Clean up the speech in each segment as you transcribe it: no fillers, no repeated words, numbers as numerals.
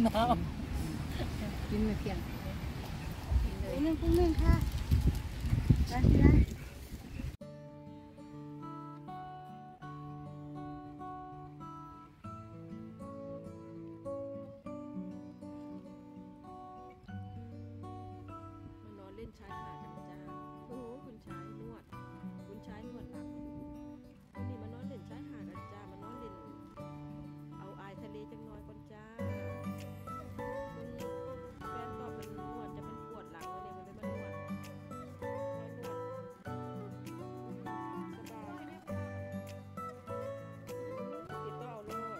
น้ำกินไม่เพียงพุ่งนึ่งค่ะได้ได้เล่นชายหาดกันจ้าโอ้โหคุณชายนวดคุณชายนวดหลังวันนี้มานอนเล่นชายหาดกันจ้ามานอนเล่นเอาอายทะเลจังน้อยก่อนจ้าคุณแฟนตอบมันนวดจะมันปวดหลังวันนี้มันเลยมานวดสบายติดต่อเอาโลด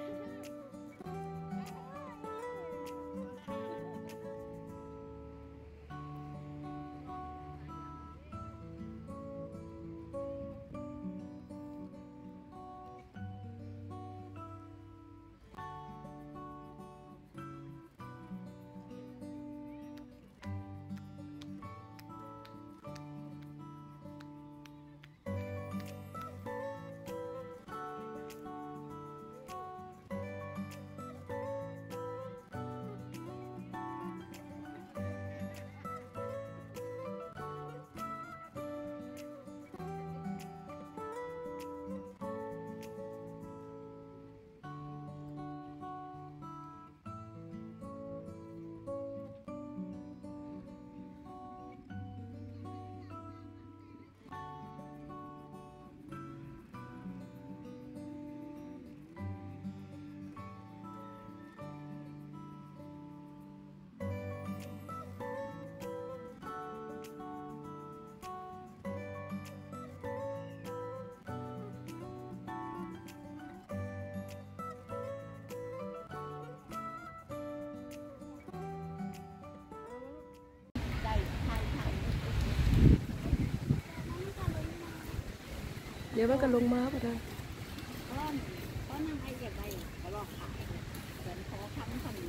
เดี๋ยวมันก็ลงมาป่ะได้ก้อนนั่งไอ้เก็บไว้ก็ลอกขายเหมือนขอคำนี้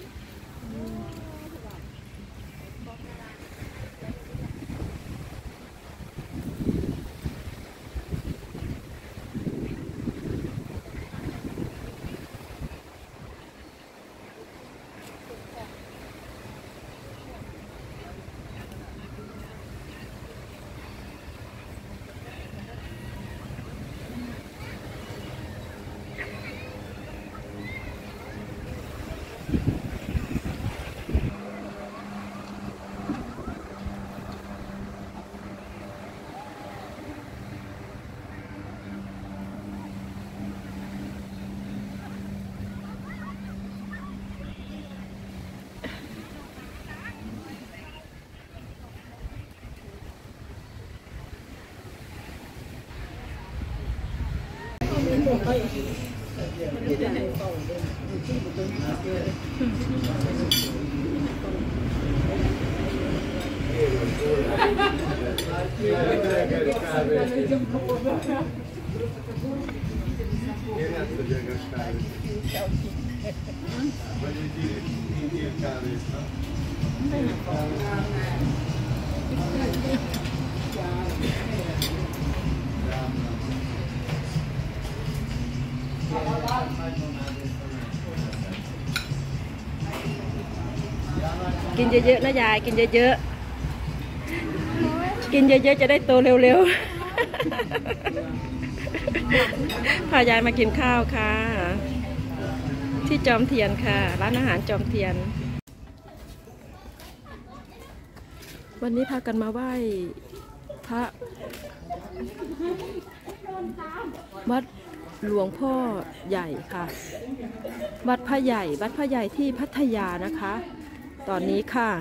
กินเยอะๆนะยายกินเยอะๆกินเยอะๆจะได้โตเร็วๆพายายมากินข้าวค่ะที่จอมเทียนค่ะร้านอาหารจอมเทียนวันนี้พากันมาไหว้พระวัดหลวงพ่อใหญ่ค่ะวัดพระใหญ่ที่พัทยานะคะตอนนี้ค่ะ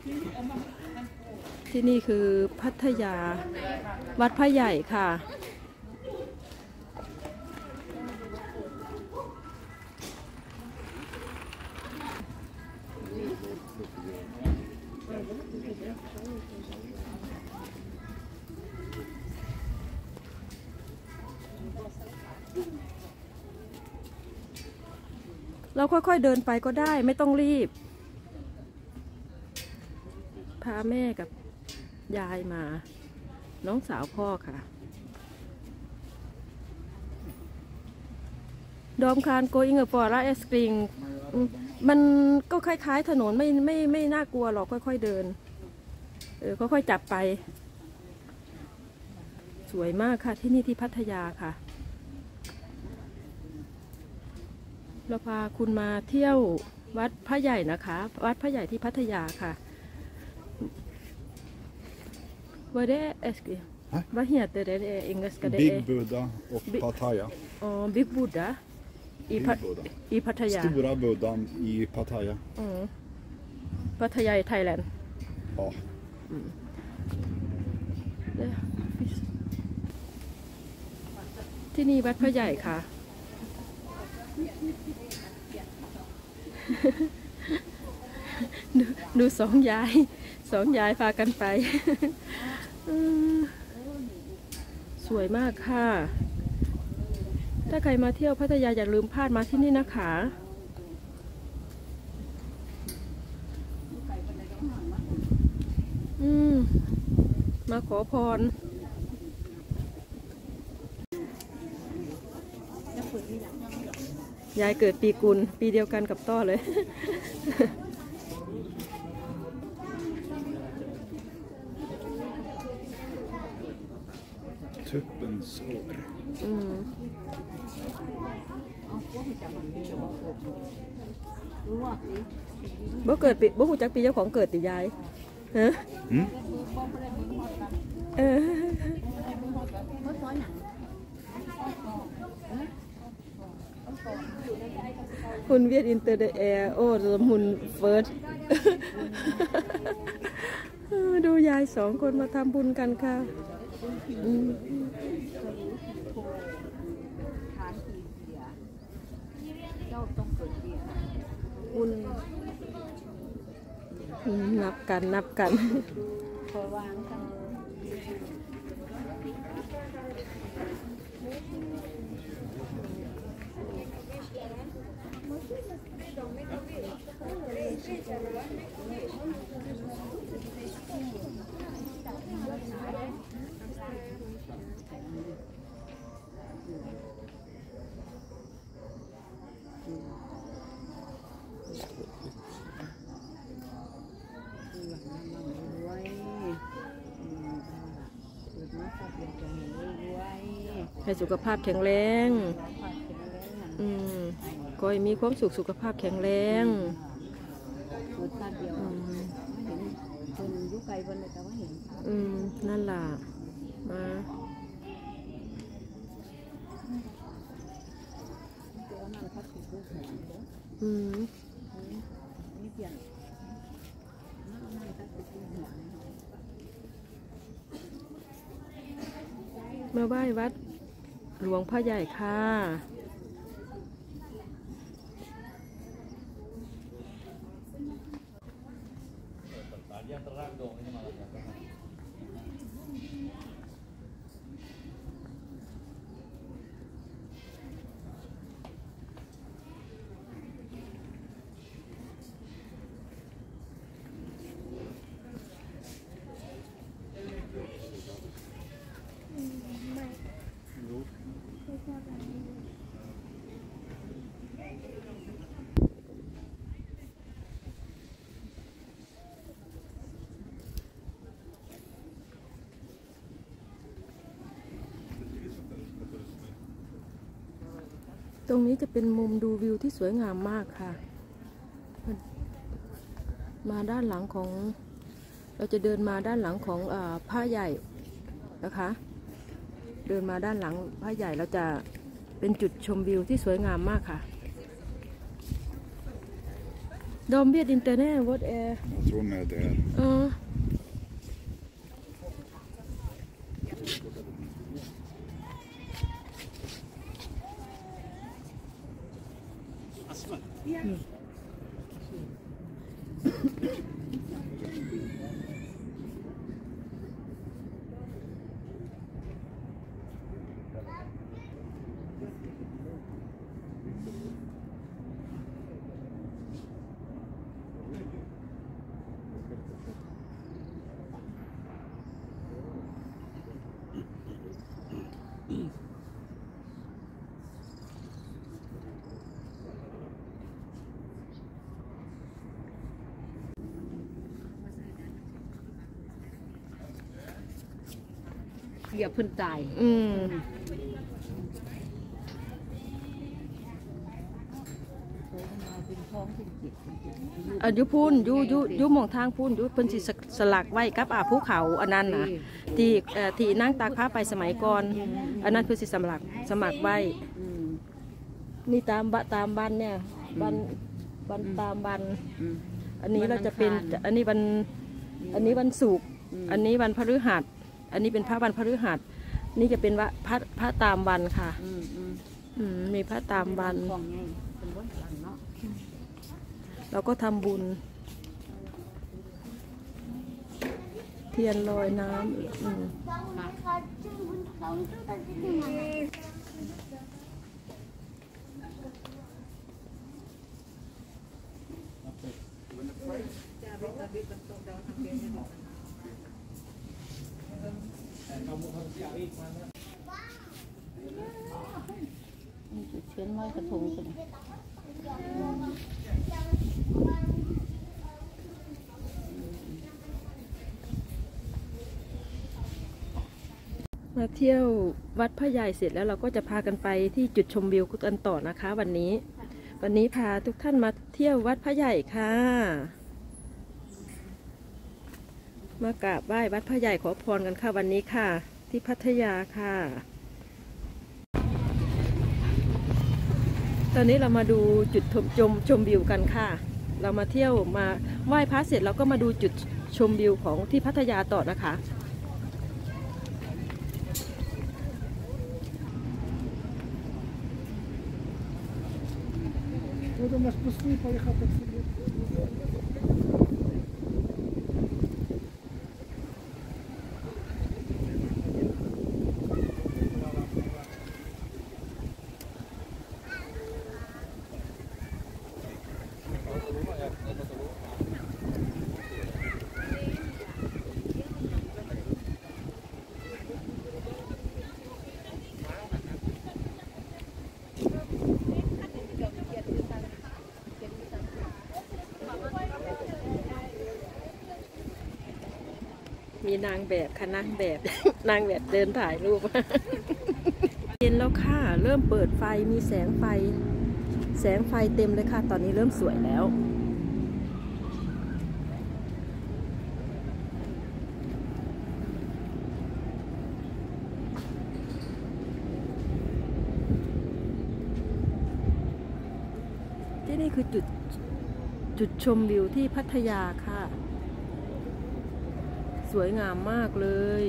ที่นี่คือพัทยาวัดพระใหญ่ค่ะ เราค่อยๆเดินไปก็ได้ไม่ต้องรีบพาแม่กับยายมาน้องสาวพ่อค่ะดอมคานโกอิงเกอร์ฟอร์ราเอสปริงมันก็คล้ายๆถนนไม่น่ากลัวหรอกค่อยๆเดินค่อยๆจับไปสวยมากค่ะที่นี่ที่พัทยาค่ะเราพาคุณมาเที่ยววัดพระใหญ่นะคะวัดพระใหญ่ที่พัทยาค่ะว่าได้vad heter det engelska det Big är Buddha och Pattaya. Big Buddha Big Buddha. i Pattaya Stora Buddhan i Pattaya. พัทยาไทยแลนด์ Ja. ที่นี่วัดพระใหญ่ค่ะ ดูสองยายพากันไป สวยมากค่ะ ถ้าใครมาเที่ยวพัทยาอย่าลืมพลาดมาที่นี่นะคะมาขอพรยายเกิดปีกุลปีเดียวกันกับต้อเลย Tuppens år. บ่เกิดปีบ่หูจักปีเจ้าของเกิดติยายฮะ Mm. คุณเวียดอินเตอร์เดแอร์โอ้หุ่นเฟิร์ส ดูยายสองคนมาทำบุญกันค่ะนับกันพอวางกันให้สุขภาพแข็งแรงก็ให้มีความสุขภาพแข็งแรงคนยุไกลบนเลยแต่ว่าเห็นนั่นล่ะมามาไหว้วัดหลวงพ่อใหญ่ค่ะ ตรงนี้จะเป็นมุมดูวิวที่สวยงามมากค่ะมาด้านหลังของเราจะเดินมาด้านหลังของผ้าใหญ่นะคะเดินมาด้านหลังผ้าใหญ่เราจะเป็นจุดชมวิวที่สวยงามมากค่ะดอมเบียดอินเตอร์เน็ตวอตแอร์ Jag tror med det. เหยียบเพิ่นตาย เป็นท้องเป็นจิตอันยุพูนยุมองทางพูนยุเพิ่นสิสลักไว้กับภูเขาอันนั้นน่ะที่นั่งตากผ้าไปสมัยก่อนอันนั้นเพิ่นสิสมัครไว้นี่ตามบันเนี่ยบันตามบันอันนี้เราจะเป็นอันนี้วันศุกร์อันนี้วันพฤหัสอันนี้เป็นพระวันพฤหัสนี่จะเป็นว่าพระตามวันค่ะมีพระตามวันเราก็ทำบุญเทียนลอยน้ำเชื้อน้อยกระทงกันมาเที่ยววัดพระใหญ่เสร็จแล้วเราก็จะพากันไปที่จุดชมวิวกันต่อนะคะวันนี้พาทุกท่านมาเที่ยววัดพระใหญ่ค่ะมากราบไหว้วัดพระใหญ่ขอพรกันค่ะวันนี้ค่ะที่พัทยาค่ะตอนนี้เรามาดูจุดชมวิวกันค่ะเรามาเที่ยวมาไหว้พระเสร็จเราก็มาดูจุดชมวิวของที่พัทยาต่อนะคะมีนางแบบค่ะนางแบบ นางแบบเดินถ่ายรูป เย็นแล้วค่ะเริ่มเปิดไฟมีแสงไฟเต็มเลยค่ะตอนนี้เริ่มสวยแล้วที่นี่คือจุดชมวิวที่พัทยาค่ะสวยงามมากเลย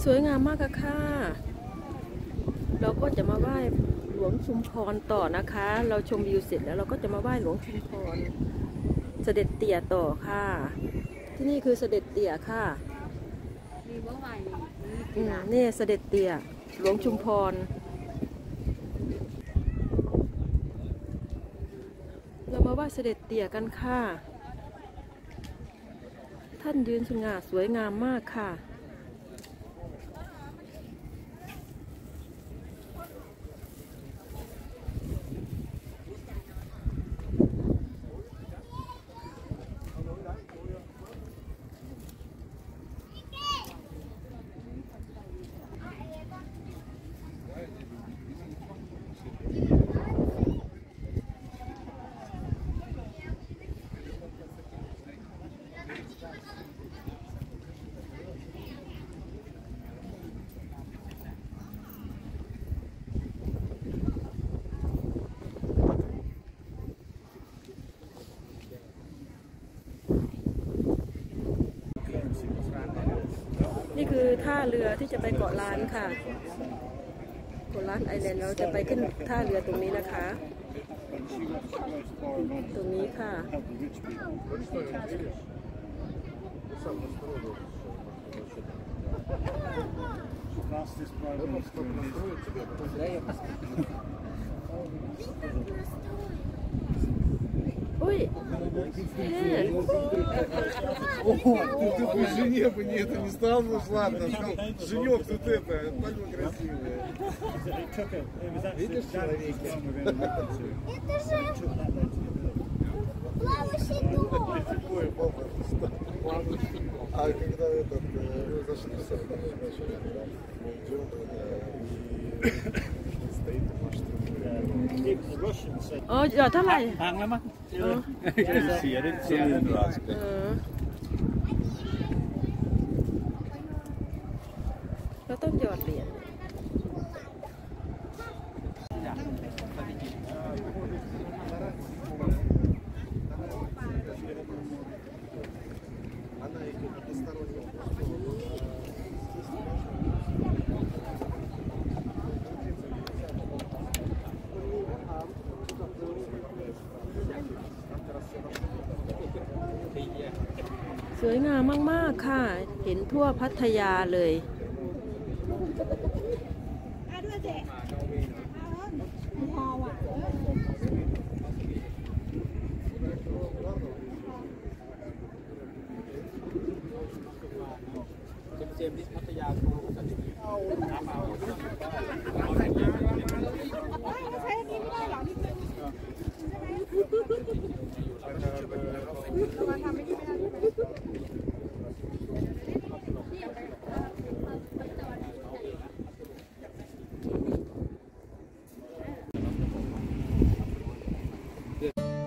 สวยงามมากค่ะเราก็จะมาไหว้หลวงชุมพรต่อนะคะ เราชมวิวเสร็จแล้วเราก็จะมาไหว้หลวงชุมพรเสด็จเตี่ยต่อค่ะ ที่นี่คือเสด็จเตี่ยค่ะนี่เสด็จเตี่ยหลวงชุมพรเรามาไหว้เสด็จเตี่ยกันค่ะท่านยืนสง่าสวยงามมากค่ะนี่คือท่าเรือที่จะไปเกาะล้านค่ะเกาะล้านไอแลนด์เราจะไปขึ้นท่าเรือตรงนี้นะคะ ตรงนี้ค่ะอุ้ย О, ты бы жене бы не это не стал, ну ладно, женек тут это, пальма красивая. Видишь человека? Это же плавающий дом. Ой, папа, а когда этот, мы зашли в сад, начали, мы идем, и стоит наш трубы. อ๋อหยอดเท่าไหร่พังแล้วมั้งเสียได้เสียได้รัสเราต้องหยอดเหรียญสวยงามมากๆค่ะ เห็นทั่วพัทยาเลยเจมส์ดิสพัทยาทูสันติน้ำเอาใช้อันนี้ไม่ได้หรอพี่มาทำไม่ได้ไม่ได้